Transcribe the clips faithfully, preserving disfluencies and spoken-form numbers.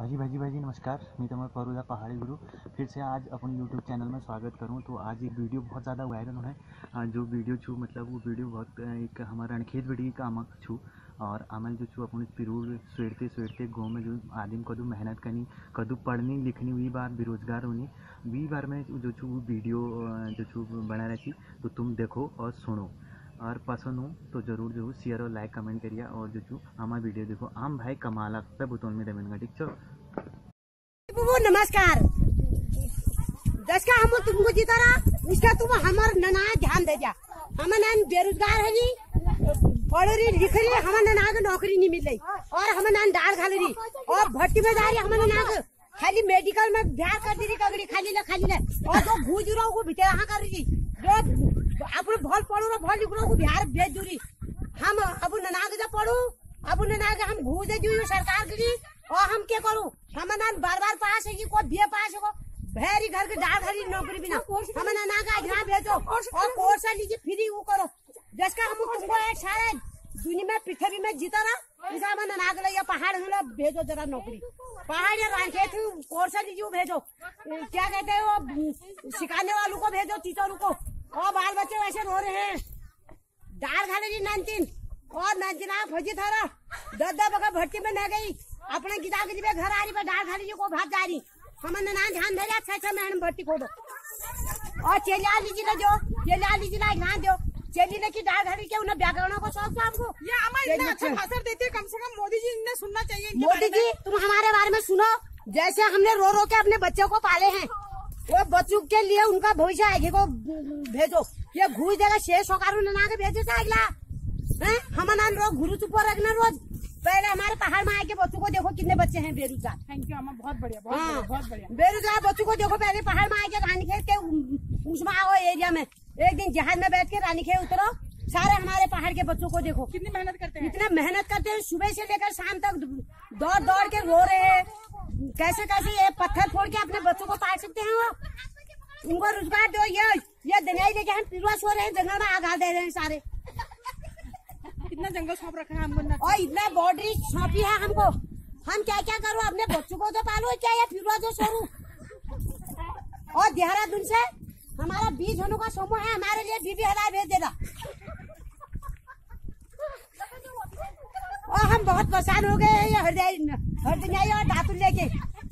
भाजी भाजी भाजी नमस्कार, मी तुम्हारा परूदा पहाड़ी गुरु फिर से आज अपन यूट्यूब चैनल में स्वागत करूं। तो आज एक वीडियो बहुत ज़्यादा वायरल है। जो वीडियो छू मतलब वो वीडियो बहुत एक हमारा अनखेत वीडियो का आम छू और आमल जो छू अपन पिरूर स्वेड़ते स्वेड़ते गाँव में जो आदमी कदू मेहनत करनी कदू पढ़नी लिखनी हुई बार बेरोजगार होनी वी बार में जो छू वीडियो जो छू बना रही। तो तुम देखो और सुनो और पसंद हो तो जरूर जो शेयर और लाइक कमेंट करिए और जो छू हमारा वीडियो देखो। आम भाई कमाला सब बुतौन में देवेंगे ठीक चलो। नमस्कार दसका हम तुमको जीता रहा उसका तुम हमार नना ध्यान दे जा। हम नान बेरोजगार है जी पढ़ रही लिख रही हम नना को नौकरी नहीं मिल रही और हम नान डाल खा रही और भट्टी में जा रही हम नना को खाली मेडिकल में बिहार कर दी कगड़ी खाली ले खाली ले और जो भूज रहा को भीतर हाँ कर रही जो अपने भल पढ़ू रहा भल लिख रहा को बिहार भेज दूरी हम अब नना के पढ़ू अब नना के हम भूज दे सरकार के लिए और हम क्या करूँ हम नान बार बार पास है कोई बी ए पास है भैरी घर के डाल घरी नौकरी बिना हम ना का एग्जाम भेजो और कोर्स लीजिए फ्री वो करो जिसका हम तुमको एक सारे दुनिया में पृथ्वी में जीता रहा इसा हम ना के पहाड़ भेजो जरा नौकरी पहाड़ रखे थे कोर्स लीजिए भेजो क्या कहते हैं वो सिखाने वालों को भेजो टीचरों को और बाल बच्चे वैसे रो रहे हैं डाल खा लीजिए नानतीन और नानतीना फौजी था दस दस बगा भट्टी में न गई अपने किताब के लिए घर आ रही डाल खा लीजिए को भाग जा रही हम ना ध्यान दे अच्छा अच्छा मैडम भर्ती खोदो और चलिया लीजिए जो चलिया लीजिए ध्यान दो चलिए ने की डाल घड़ी के उन्हें व्याकरणों को शौक था हमको ये हमारे अच्छा भाषण देते कम से कम मोदी जी ने सुनना चाहिए। मोदी जी तुम हमारे बारे में सुनो जैसे हमने रो रो के अपने बच्चों को पाले हैं वो बच्चों के लिए उनका भविष्य आगे को भेजो ये घूस देगा शेष होकर ना के भेजे था अगला है हम ना रोज गुरु चुप रखना रोज पहले हमारे पहाड़ में आके बच्चों को देखो कितने बच्चे हैं बेरोजगार। थैंक यू अम्मा बहुत बढ़िया बहुत बढ़िया बहुत बढ़िया बेरोजगार बच्चों को देखो पहले पहाड़ में आके रानीखेत के उसमें आओ एरिया में एक दिन जहाज में बैठ के रानीखेत उतरो सारे हमारे पहाड़ के बच्चों को देखो कितनी मेहनत करते हैं इतना मेहनत करते हैं सुबह से लेकर शाम तक दौड़ दौड़ के रो रहे हैं कैसे कैसे ये पत्थर फोड़ के अपने बच्चों को पाल सकते हैं वो उनको रोजगार दो ये ये दनियाई लेके हम पिरवा सो रहे हैं जंगल में आगा दे रहे हैं सारे कितना जंगल सौंप रखा है हमको और इतना बाउंड्री सौंपी है हमको हम क्या क्या करूँ अपने बच्चों को तो पालो क्या या फिर जो छोड़ू और देहरादून से हमारा बीस जनों का समूह है हमारे लिए बीबी हज़ार भेज देगा और हम बहुत परेशान हो गए ये हृदय हृदय और धातु लेके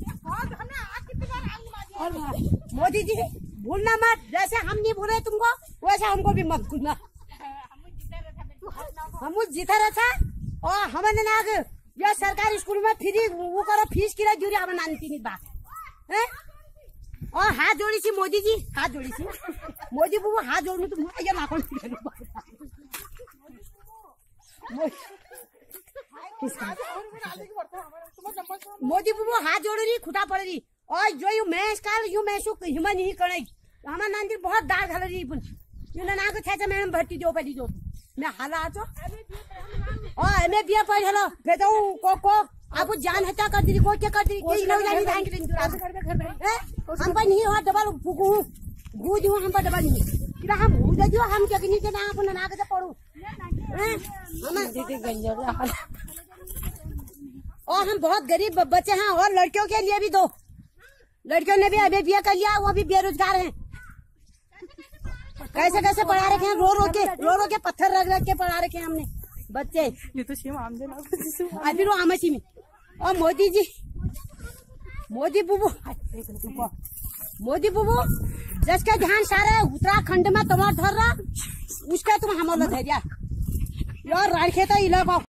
और मोदी जी भूलना मत जैसे हम नहीं भूले तुमको वैसे हमको भी मत भूलना हम जीता रहा था और हमने ना ये सरकारी स्कूल में फ्री वो करो फीस की जुरी हम नानी बात है और हाथ जोड़ी थी मोदी जी हाथ जोड़ी थी मोदी बुबू हाथ जोड़ू तुम ये लाखों मोदी बुबू हाथ जोड़ रही खुटा पड़ रही और जो यू मैं काल यू मैं सु हिमन ही करे हमारा नानी बहुत दाल खा रही यू ना को छे मैडम भर्ती दो पहली जो मैं हाला तो और एम ए बी ए पढ़ हेलो भेजो को को आपको जान हत्या कर दी को क्या कर दी के लोग जानी धान के दिन हम पर नहीं हो डबल फुकू भूज हूं हम पर डबल नहीं कि हम भूज दियो हम क्या नहीं के ना अपन ना के पढ़ू हम दीदी गंजर और हम बहुत गरीब बच्चे हैं और लड़कियों के लिए भी दो लड़कियों ने भी अभी बी ए कर लिया वो भी बेरोजगार हैं कैसे कैसे पढ़ा रखे हैं रो रो के रो रो के पत्थर रख रख के पढ़ा रखे हैं हमने बच्चे ये तो सेम आम देना अभी रो आमची में और मोदी जी मोदी बुबू मोदी बुबू जिसका ध्यान सारे उत्तराखंड में तुम्हारा धर रहा उसका तुम हम धैर्य यार राखे तो इलाका